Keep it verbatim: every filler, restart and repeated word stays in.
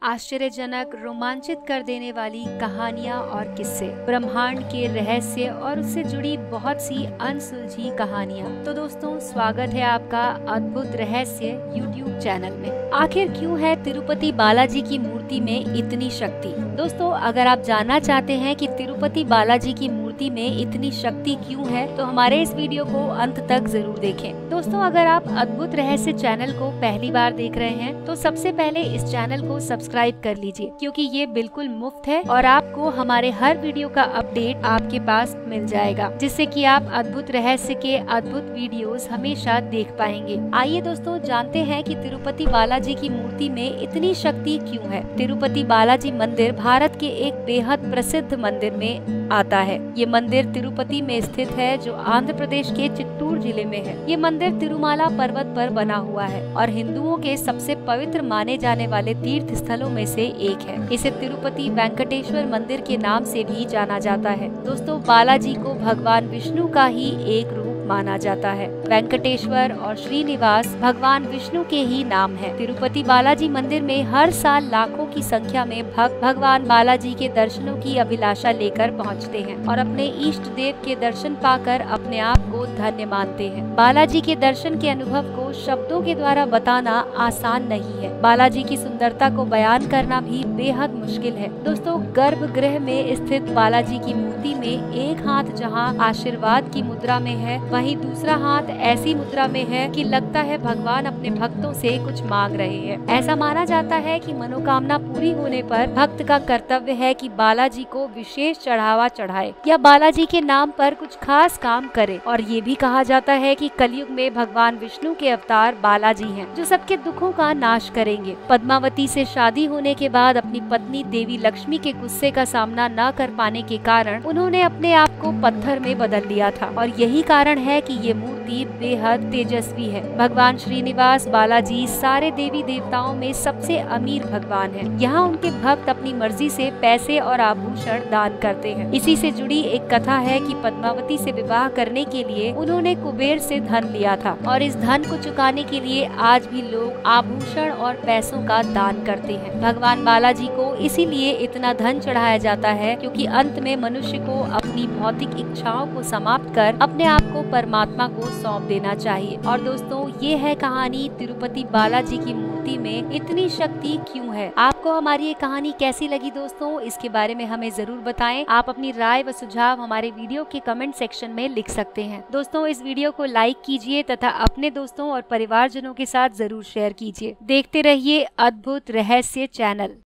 आश्चर्यजनक, रोमांचित कर देने वाली कहानियाँ और किस्से, ब्रह्मांड के रहस्य और उससे जुड़ी बहुत सी अनसुलझी कहानियाँ। तो दोस्तों, स्वागत है आपका अद्भुत रहस्य यूट्यूब चैनल में। आखिर क्यों है तिरुपति बालाजी की मूर्ति में इतनी शक्ति? दोस्तों, अगर आप जानना चाहते हैं कि तिरुपति बालाजी की मूर्ति में इतनी शक्ति क्यों है, तो हमारे इस वीडियो को अंत तक जरूर देखें। दोस्तों, अगर आप अद्भुत रहस्य चैनल को पहली बार देख रहे हैं, तो सबसे पहले इस चैनल को सब्सक्राइब कर लीजिए, क्योंकि ये बिल्कुल मुफ्त है और आपको हमारे हर वीडियो का अपडेट आपके पास मिल जाएगा, जिससे कि आप अद्भुत रहस्य के अद्भुत वीडियोस हमेशा देख पाएंगे। आइए दोस्तों, जानते हैं कि तिरुपति बालाजी की मूर्ति में इतनी शक्ति क्यों है। तिरुपति बालाजी मंदिर भारत के एक बेहद प्रसिद्ध मंदिर में आता है। ये मंदिर तिरुपति में स्थित है, जो आंध्र प्रदेश के चित्तूर जिले में है। ये मंदिर तिरुमाला पर्वत पर बना हुआ है और हिंदुओं के सबसे पवित्र माने जाने वाले तीर्थ स्थलों में से एक है। इसे तिरुपति वेंकटेश्वर मंदिर के नाम से भी जाना जाता है। दोस्तों, बालाजी को भगवान विष्णु का ही एक रूप माना जाता है। वेंकटेश्वर और श्रीनिवास भगवान विष्णु के ही नाम है। तिरुपति बालाजी मंदिर में हर साल लाखों की संख्या में भक्त भगवान बालाजी के दर्शनों की अभिलाषा लेकर पहुंचते हैं और अपने इष्ट देव के दर्शन पाकर अपने आप को धन्य मानते हैं। बालाजी के दर्शन के अनुभव को शब्दों के द्वारा बताना आसान नहीं है। बालाजी की सुंदरता को बयान करना भी बेहद मुश्किल है। दोस्तों, गर्भगृह में स्थित बालाजी की मूर्ति में एक हाथ जहां आशीर्वाद की मुद्रा में है, वहीं दूसरा हाथ ऐसी मुद्रा में है कि लगता है भगवान अपने भक्तों से कुछ मांग रहे हैं। ऐसा माना जाता है कि मनोकामना पूरी होने पर भक्त का कर्तव्य है कि बालाजी को विशेष चढ़ावा चढ़ाए या बालाजी के नाम पर कुछ खास काम करे। और ये भी कहा जाता है कि कलयुग में भगवान विष्णु के अवतार बालाजी हैं, जो सबके दुखों का नाश करेंगे। पद्मावती से शादी होने के बाद अपनी पत्नी देवी लक्ष्मी के गुस्से का सामना न कर पाने के कारण उन्होंने अपने आप को पत्थर में बदल लिया था और यही कारण है कि ये मूर्ति बेहद तेजस्वी है। भगवान श्रीनिवास बालाजी सारे देवी देवताओं में सबसे अमीर भगवान हैं। यहाँ उनके भक्त अपनी मर्जी से पैसे और आभूषण दान करते हैं। इसी से जुड़ी एक कथा है कि पद्मावती से विवाह करने के लिए उन्होंने कुबेर से धन लिया था और इस धन को चुकाने के लिए आज भी लोग आभूषण और पैसों का दान करते हैं। भगवान बालाजी को इसीलिए इतना धन चढ़ाया जाता है, क्योंकि अंत में मनुष्य को अपनी भौतिक इच्छाओं को समाप्त कर अपने आप को परमात्मा को सौंप देना चाहिए। और दोस्तों, ये है कहानी तिरुपति बालाजी की मूर्ति में इतनी शक्ति क्यों है। आपको हमारी ये कहानी कैसी लगी दोस्तों, इसके बारे में हमें जरूर बताएं। आप अपनी राय व सुझाव हमारे वीडियो के कमेंट सेक्शन में लिख सकते हैं। दोस्तों, इस वीडियो को लाइक कीजिए तथा अपने दोस्तों और परिवारजनों के साथ जरूर शेयर कीजिए। देखते रहिए अद्भुत रहस्य चैनल।